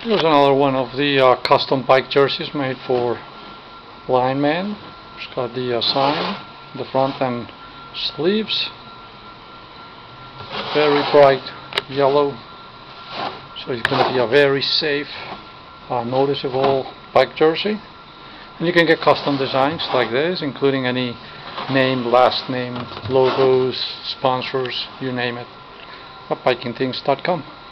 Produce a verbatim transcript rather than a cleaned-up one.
Here's another one of the uh, custom bike jerseys made for linemen. It's got the uh, sign, the front and sleeves. Very bright yellow. So it's going to be a very safe, uh, noticeable bike jersey. And you can get custom designs like this, including any name, last name, logos, sponsors, you name it, at biking things dot com.